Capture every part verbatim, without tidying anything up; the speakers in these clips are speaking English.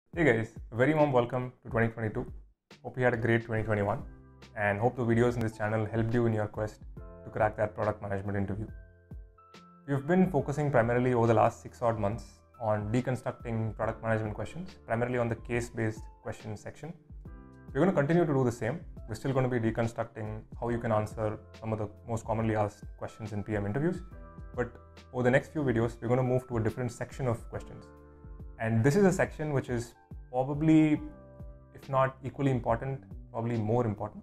Hey guys, a very warm welcome to twenty twenty-two. Hope you had a great twenty twenty-one and hope the videos in this channel helped you in your quest to crack that product management interview. We've been focusing primarily over the last six odd months on deconstructing product management questions, primarily on the case-based question section. We're going to continue to do the same. We're still going to be deconstructing how you can answer some of the most commonly asked questions in P M interviews. But over the next few videos, we're going to move to a different section of questions. And this is a section which is probably, if not equally important, probably more important.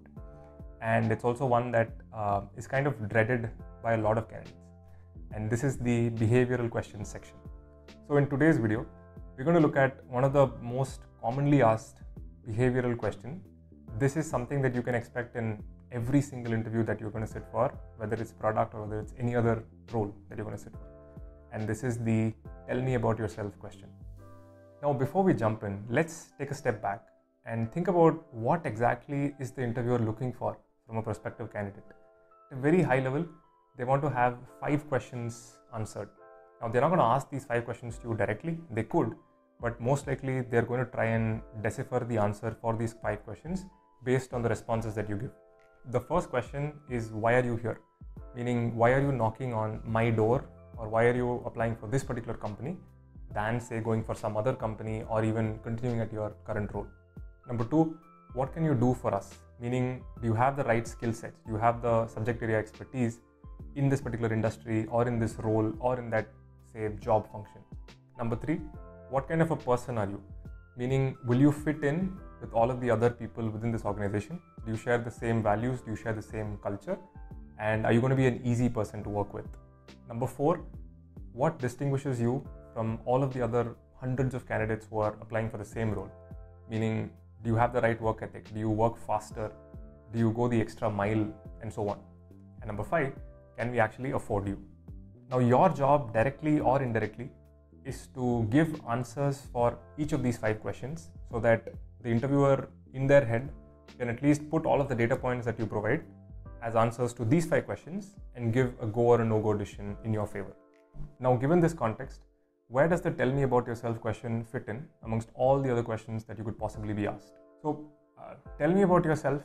And it's also one that uh, is kind of dreaded by a lot of candidates. And this is the behavioral questions section. So in today's video, we're going to look at one of the most commonly asked behavioral questions. This is something that you can expect in every single interview that you're going to sit for, whether it's product or whether it's any other role that you're going to sit for. And this is the tell me about yourself question. Now, before we jump in, let's take a step back and think about what exactly is the interviewer looking for from a prospective candidate. At a very high level, they want to have five questions answered. Now, they're not going to ask these five questions to you directly. They could, but most likely they're going to try and decipher the answer for these five questions based on the responses that you give. The first question is, why are you here? Meaning, why are you knocking on my door, or why are you applying for this particular company than say going for some other company or even continuing at your current role. Number two, what can you do for us? Meaning, do you have the right skill sets? Do you have the subject area expertise in this particular industry or in this role or in that, say, job function? Number three, what kind of a person are you? Meaning, will you fit in with all of the other people within this organization? Do you share the same values? Do you share the same culture? And are you going to be an easy person to work with? Number four, what distinguishes you from all of the other hundreds of candidates who are applying for the same role? Meaning, do you have the right work ethic? Do you work faster? Do you go the extra mile? And so on. And number five, can we actually afford you? Now, your job, directly or indirectly, is to give answers for each of these five questions so that the interviewer in their head can at least put all of the data points that you provide as answers to these five questions and give a go or a no-go decision in your favor. Now, given this context, where does the tell me about yourself question fit in amongst all the other questions that you could possibly be asked? So, uh, tell me about yourself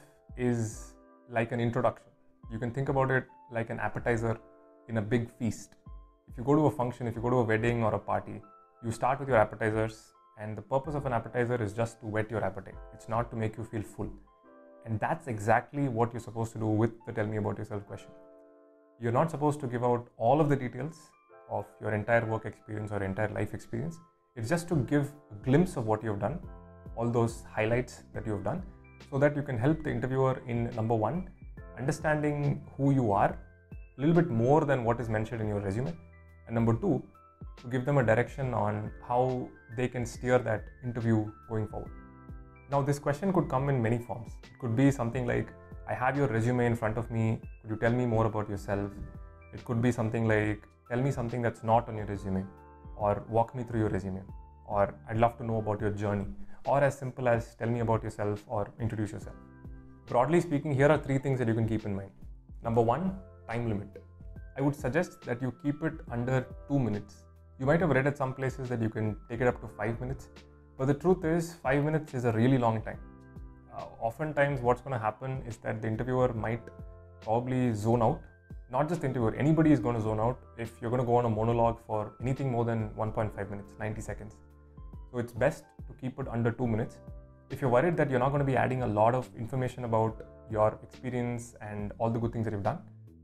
is like an introduction. You can think about it like an appetizer in a big feast. If you go to a function, if you go to a wedding or a party, you start with your appetizers, and the purpose of an appetizer is just to whet your appetite. It's not to make you feel full. And that's exactly what you're supposed to do with the tell me about yourself question. You're not supposed to give out all of the details of your entire work experience or entire life experience. It's just to give a glimpse of what you've done, all those highlights that you've done, so that you can help the interviewer in number one, understanding who you are a little bit more than what is mentioned in your resume, and number two, to give them a direction on how they can steer that interview going forward. Now, this question could come in many forms. It could be something like, I have your resume in front of me, could you tell me more about yourself? It could be something like, tell me something that's not on your resume, or walk me through your resume, or I'd love to know about your journey, or as simple as tell me about yourself or introduce yourself. Broadly speaking, here are three things that you can keep in mind. Number one, time limit. I would suggest that you keep it under two minutes. You might have read at some places that you can take it up to five minutes, but the truth is five minutes is a really long time. Uh, oftentimes what's going to happen is that the interviewer might probably zone out. Not just the interviewer, anybody is going to zone out if you're going to go on a monologue for anything more than one point five minutes, ninety seconds. So it's best to keep it under two minutes. If you're worried that you're not going to be adding a lot of information about your experience and all the good things that you've done,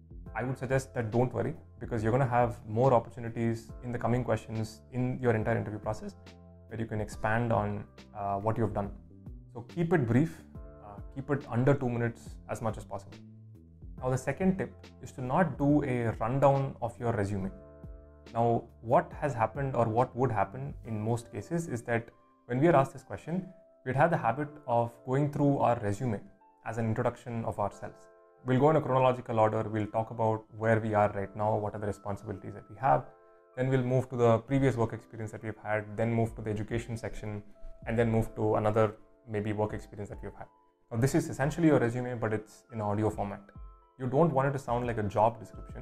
I would suggest that don't worry, because you're going to have more opportunities in the coming questions in your entire interview process where you can expand on uh, what you've done. So keep it brief, uh, keep it under two minutes as much as possible. Now, the second tip is to not do a rundown of your resume. Now, what has happened or what would happen in most cases is that when we are asked this question, we'd have the habit of going through our resume as an introduction of ourselves. We'll go in a chronological order. We'll talk about where we are right now, what are the responsibilities that we have. Then we'll move to the previous work experience that we've had, then move to the education section, and then move to another maybe work experience that we've had. Now, this is essentially your resume, but it's in audio format. You don't want it to sound like a job description,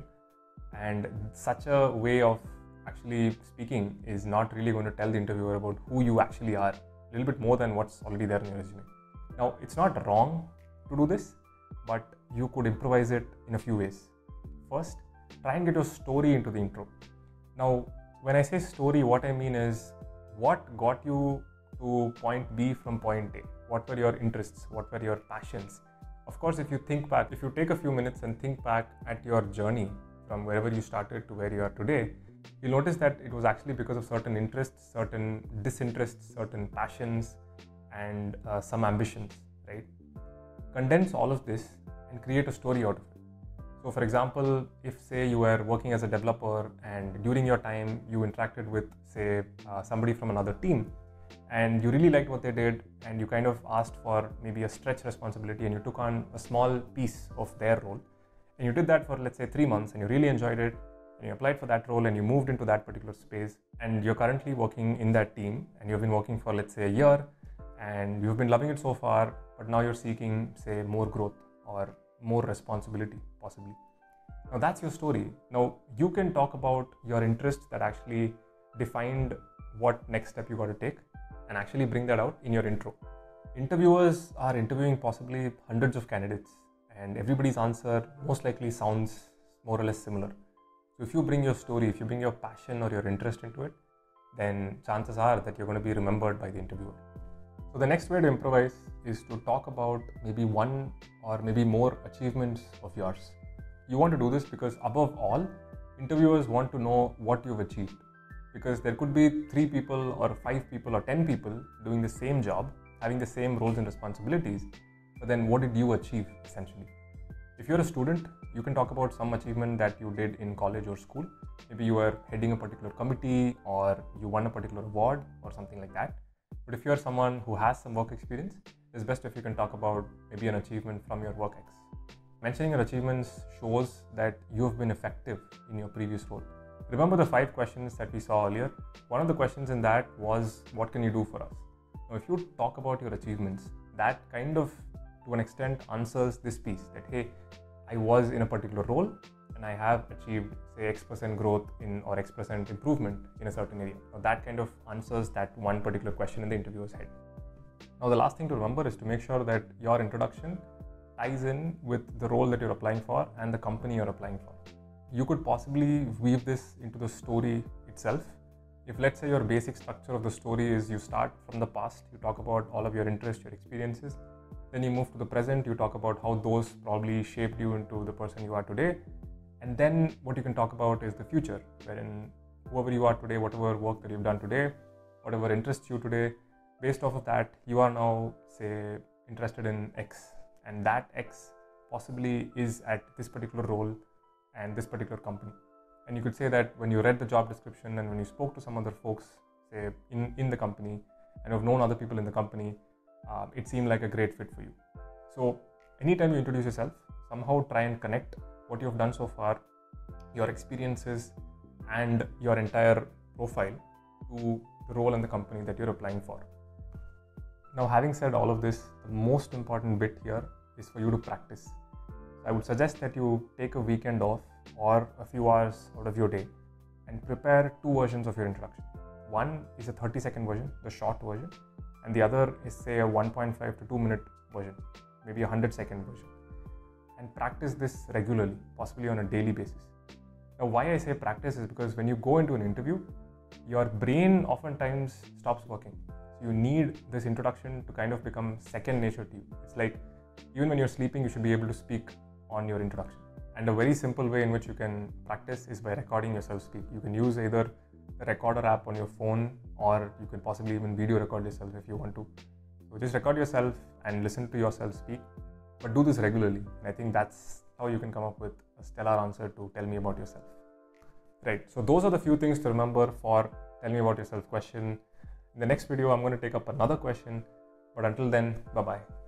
and such a way of actually speaking is not really going to tell the interviewer about who you actually are a little bit more than what's already there in your resume. Now, it's not wrong to do this, but you could improvise it in a few ways. First, try and get your story into the intro. Now, when I say story, what I mean is what got you to point B from point A? What were your interests? What were your passions? Of course, if you think back, if you take a few minutes and think back at your journey from wherever you started to where you are today, you'll notice that it was actually because of certain interests, certain disinterests, certain passions, and uh, some ambitions, right? Condense all of this and create a story out of it. So for example, if say you were working as a developer and during your time you interacted with say uh, somebody from another team and you really liked what they did and you kind of asked for maybe a stretch responsibility and you took on a small piece of their role and you did that for let's say three months and you really enjoyed it and you applied for that role and you moved into that particular space and you're currently working in that team and you've been working for let's say a year and you've been loving it so far, but now you're seeking say more growth or more responsibility possibly. Now that's your story. Now you can talk about your interests that actually defined what next step you got to take and actually bring that out in your intro. Interviewers are interviewing possibly hundreds of candidates and everybody's answer most likely sounds more or less similar. So if you bring your story, if you bring your passion or your interest into it, then chances are that you're going to be remembered by the interviewer. So the next way to improvise is to talk about maybe one or maybe more achievements of yours. You want to do this because above all, interviewers want to know what you've achieved. Because there could be three people or five people or ten people doing the same job, having the same roles and responsibilities, but then what did you achieve essentially? If you're a student, you can talk about some achievement that you did in college or school. Maybe you were heading a particular committee or you won a particular award or something like that. But if you're someone who has some work experience, it's best if you can talk about maybe an achievement from your work ex. Mentioning your achievements shows that you have been effective in your previous role. Remember the five questions that we saw earlier? One of the questions in that was, what can you do for us? Now, if you talk about your achievements, that kind of, to an extent, answers this piece that, hey, I was in a particular role and I have achieved, say, X percent growth in or X percent improvement in a certain area. Now, that kind of answers that one particular question in the interviewer's head. Now, the last thing to remember is to make sure that your introduction ties in with the role that you're applying for and the company you're applying for. You could possibly weave this into the story itself. If let's say your basic structure of the story is you start from the past, you talk about all of your interests, your experiences, then you move to the present, you talk about how those probably shaped you into the person you are today. And then what you can talk about is the future, wherein whoever you are today, whatever work that you've done today, whatever interests you today, based off of that, you are now, say, interested in X. And that X possibly is at this particular role and this particular company. And you could say that when you read the job description and when you spoke to some other folks, say, in, in the company, and have known other people in the company, uh, it seemed like a great fit for you. So anytime you introduce yourself, somehow try and connect what you've done so far, your experiences, and your entire profile to the role in the company that you're applying for. Now, having said all of this, the most important bit here is for you to practice. I would suggest that you take a weekend off or a few hours out of your day and prepare two versions of your introduction. One is a thirty second version, the short version, and the other is say a one point five to two minute version, maybe a one hundred second version. And practice this regularly, possibly on a daily basis. Now, why I say practice is because when you go into an interview, your brain oftentimes stops working. So you need this introduction to kind of become second nature to you. It's like even when you're sleeping, you should be able to speak on your introduction. And a very simple way in which you can practice is by recording yourself speak. You can use either the recorder app on your phone, or you can possibly even video record yourself if you want to. So just record yourself and listen to yourself speak, but do this regularly. And I think that's how you can come up with a stellar answer to tell me about yourself. Right, so those are the few things to remember for tell me about yourself question. In the next video, I'm going to take up another question, but until then, bye-bye.